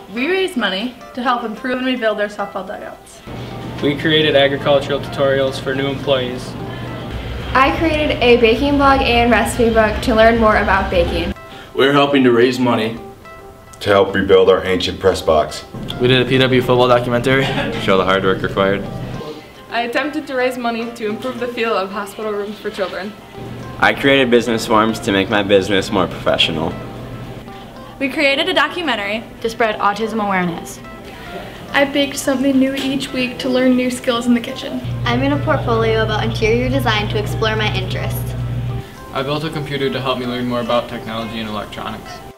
We raised money to help improve and rebuild our softball dugouts. We created agricultural tutorials for new employees. I created a baking blog and recipe book to learn more about baking. We're helping to raise money to help rebuild our ancient press box. We did a PW football documentary to show the hard work required. I attempted to raise money to improve the feel of hospital rooms for children. I created business forms to make my business more professional. We created a documentary to spread autism awareness. I baked something new each week to learn new skills in the kitchen. I made a portfolio about interior design to explore my interests. I built a computer to help me learn more about technology and electronics.